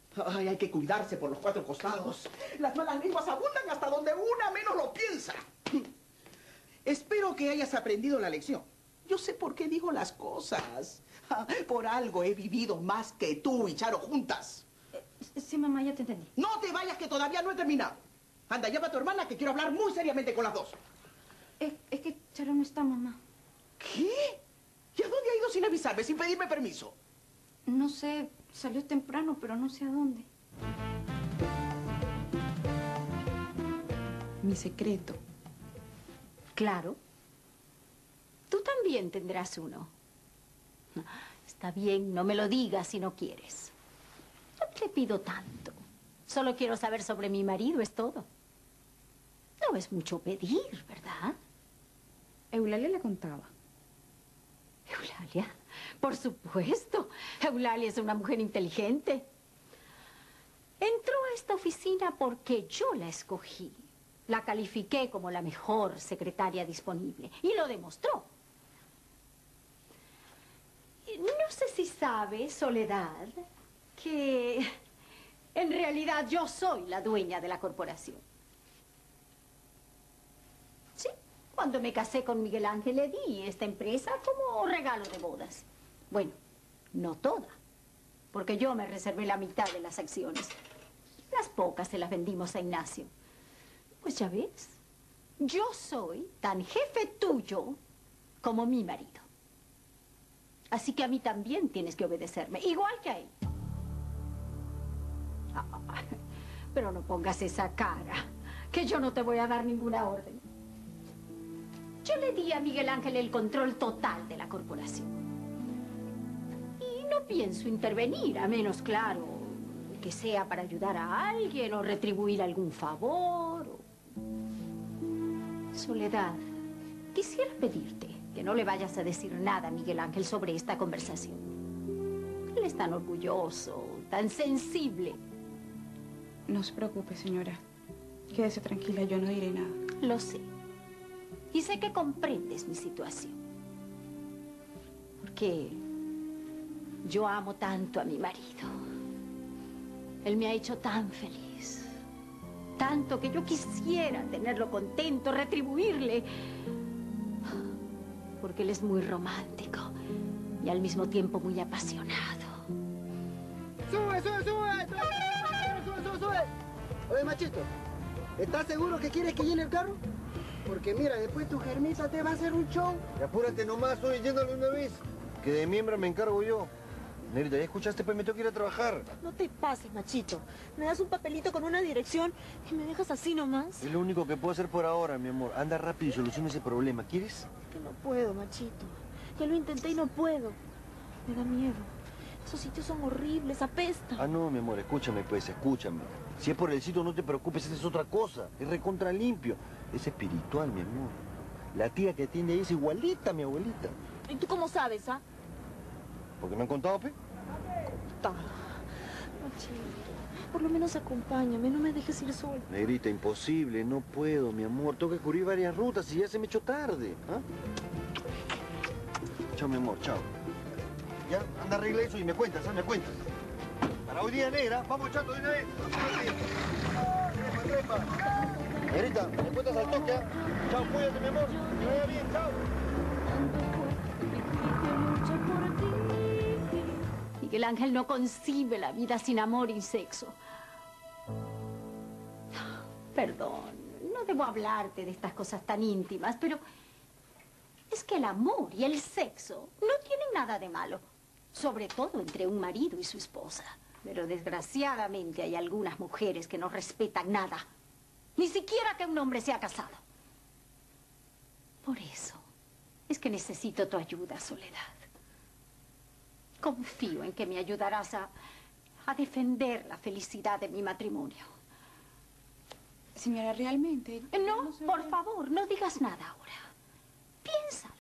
Ay, hay que cuidarse por los cuatro costados. Las malas lenguas abundan hasta donde una menos lo piensa. Espero que hayas aprendido la lección. Yo sé por qué digo las cosas. Por algo he vivido más que tú y Charo juntas. Sí, mamá, ya te entendí. No te vayas, que todavía no he terminado. Anda, llama a tu hermana, que quiero hablar muy seriamente con las dos. Es que Charo no está, mamá. ¿Qué? ¿Y a dónde ha ido sin avisarme, sin pedirme permiso? No sé, salió temprano, pero no sé a dónde. Mi secreto. Claro. Tú también tendrás uno. Está bien, no me lo digas si no quieres. No te pido tanto. Solo quiero saber sobre mi marido, es todo. No es mucho pedir, ¿verdad? Eulalia le contaba. Eulalia, por supuesto. Eulalia es una mujer inteligente. Entró a esta oficina porque yo la escogí. La califiqué como la mejor secretaria disponible. Y lo demostró. No sé si sabes, Soledad, que en realidad yo soy la dueña de la corporación. Sí, cuando me casé con Miguel Ángel le di esta empresa como regalo de bodas. Bueno, no toda, porque yo me reservé la mitad de las acciones. Las pocas se las vendimos a Ignacio. Pues ya ves, yo soy tan jefe tuyo como mi marido. Así que a mí también tienes que obedecerme, igual que a él. Pero no pongas esa cara, que yo no te voy a dar ninguna orden. Yo le di a Miguel Ángel el control total de la corporación. Y no pienso intervenir, a menos, claro, que sea para ayudar a alguien o retribuir algún favor. Soledad, quisiera pedirte que no le vayas a decir nada a Miguel Ángel sobre esta conversación. Él es tan orgulloso, tan sensible. No se preocupe, señora. Quédese tranquila, yo no diré nada. Lo sé. Y sé que comprendes mi situación. Porque yo amo tanto a mi marido. Él me ha hecho tan feliz. Tanto que yo quisiera tenerlo contento, retribuirle. Porque él es muy romántico y al mismo tiempo muy apasionado. ¡Sube, sube, sube! ¡Sube, sube, sube! Oye, machito, ¿estás seguro que quieres que llene el carro? Porque mira, después tu germita te va a hacer un show. Y apúrate nomás, estoy yéndole una vez. Que de miembro me encargo yo. Nerita, ¿ya escuchaste? Pues me tengo que ir a trabajar. No te pases, machito. Me das un papelito con una dirección y me dejas así nomás. Es lo único que puedo hacer por ahora, mi amor. Anda rápido y soluciona ese problema. ¿Quieres? Que no puedo, machito. Ya lo intenté y no puedo. Me da miedo. Esos sitios son horribles, apestan. Ah, no, mi amor, escúchame, pues, escúchame. Si es por el sitio, no te preocupes, esa es otra cosa. Es recontra limpio. Es espiritual, mi amor. La tía que atiende ahí es igualita a mi abuelita. ¿Y tú cómo sabes, ah? ¿Por qué me han contado, pe? Machito, por lo menos acompáñame, no me dejes ir sola. Negrita, imposible, no puedo, mi amor. Tengo que cubrir varias rutas y ya se me echó tarde. ¿Ah? Chao, mi amor, chao. Ya, anda, arregla eso y me cuentas, ¿ah? Me cuentas. Para hoy día, negra, vamos, chato, de una vez. Trepa, trepa. Negrita, me cuentas al toque, ¿ah? Chao, cuídate, mi amor. Que vaya bien, chao. Miguel Ángel no concibe la vida sin amor y sexo. Perdón, no debo hablarte de estas cosas tan íntimas, pero es que el amor y el sexo no tienen nada de malo, sobre todo entre un marido y su esposa. Pero desgraciadamente hay algunas mujeres que no respetan nada, ni siquiera que un hombre sea casado. Por eso es que necesito tu ayuda, Soledad. Confío en que me ayudarás a defender la felicidad de mi matrimonio. Señora, realmente... No, por favor, no digas nada ahora. Piensa.